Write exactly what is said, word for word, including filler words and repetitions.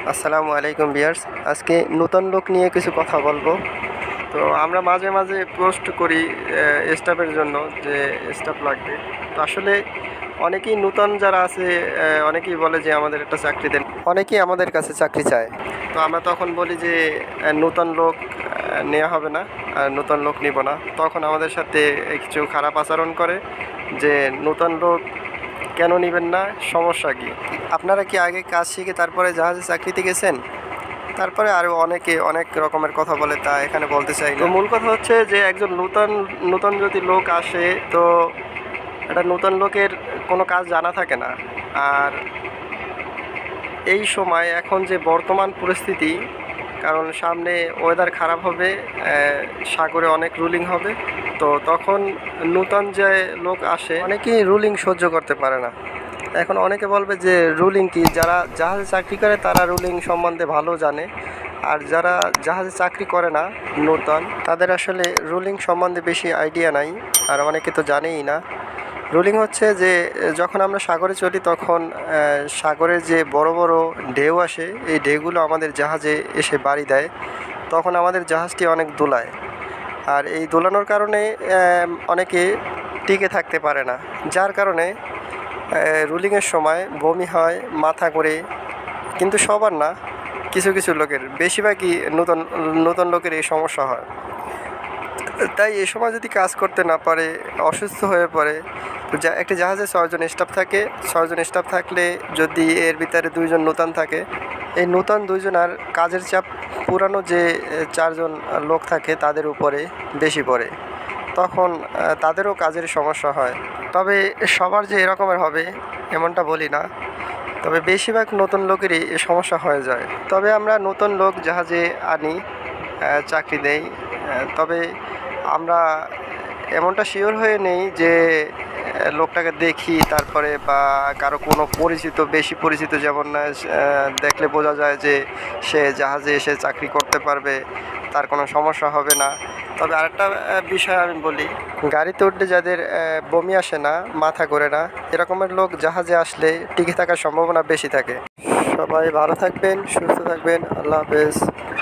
আসসালামু আলাইকুম ভিউয়ার্স। আজকে নতুন লোক নিয়ে কিছু কথা বলবো। তো আমরা মাঝে মাঝে পোস্ট করি স্টাফের জন্য যে স্টাফ লাগবে। তো আসলে অনেকেই নতুন যারা আছে আহ, অনেকেই বলে যে আমাদের একটা চাকরি দেন, অনেকেই আমাদের কাছে চাকরি চায়। তো আমরা তখন বলি যে আহ, নতুন লোক আহ, নেওয়া হবে না, আর নতুন লোক নিব না। তখন আমাদের সাথে কিছু খারাপ আচরণ করে যে নতুন লোক কেন নেবেন না, সমস্যা কি? আপনারা কি আগে কাজ শিখে তারপরে জাহাজে চাকরিতে গেছেন? তারপরে আরও অনেকে অনেক রকমের কথা বলে, তা এখানে বলতে চাই না। তো মূল কথা হচ্ছে যে একজন নূতন নূতন যদি লোক আসে, তো একটা নূতন লোকের কোনো কাজ জানা থাকে না। আর এই সময় এখন যে বর্তমান পরিস্থিতি, কারণ সামনে ওয়েদার খারাপ হবে, আহ, সাগরে অনেক রুলিং হবে। তো তখন নূতন যে লোক আসে অনেকেই রুলিং সহ্য করতে পারে না। এখন অনেকে বলবে যে রুলিং কি, যারা জাহাজে চাকরি করে তারা রুলিং সম্বন্ধে ভালো জানে, আর যারা জাহাজে চাকরি করে না নূতন, তাদের আসলে রুলিং সম্বন্ধে বেশি আইডিয়া নাই, আর অনেকে তো জানেই না। রুলিং হচ্ছে যে যখন আমরা সাগরে চলি তখন আহ, সাগরের যে বড় বড় ঢেউ আসে, এই ঢেউগুলো আমাদের জাহাজে এসে বাড়ি দেয়, তখন আমাদের জাহাজটি অনেক দোলায়। আর এই দোলানোর কারণে আহ, অনেকে টিকে থাকতে পারে না, যার কারণে রুলিংয়ের সময় বমি হয়, মাথা করে। কিন্তু সবার না, কিছু কিছু লোকের, বেশিরভাগই নতুন নতুন লোকের এই সমস্যা হয়। তাই এই সময় যদি কাজ করতে না পারে, অসুস্থ হয়ে পড়ে, যা একটি জাহাজে ছয়জন স্টাফ থাকে, ছয়জন স্টাফ থাকলে যদি এর ভিতরে দুইজন নূতন থাকে, এই নূতন দুইজন আর কাজের চাপ পুরানো যে চারজন লোক থাকে তাদের উপরে বেশি পড়ে, তখন তাদেরও কাজের সমস্যা হয়। তবে সবার যে এরকমের হবে এমনটা বলি না, তবে বেশিরভাগ নতুন লোকেরই এ সমস্যা হয়ে যায়। তবে আমরা নতুন লোক জাহাজে আনি, চাকরি দেই, তবে আমরা এমনটা শিওর হয়ে নেই যে লোকটাকে দেখি তারপরে, বা কারো কোনো পরিচিত, বেশি পরিচিত, যেমন দেখলে বোঝা যায় যে সে জাহাজে এসে চাকরি করতে পারবে, তার কোনো সমস্যা হবে না। তবে আরেকটা বিষয় আমি বলি, গাড়িতে উঠলে যাদের বমি আসে না, মাথা ঘোরে না, এরকমের লোক জাহাজে আসলে টিকে থাকার সম্ভাবনা বেশি থাকে। সবাই ভালো থাকবেন, সুস্থ থাকবেন। আল্লাহ হাফেজ।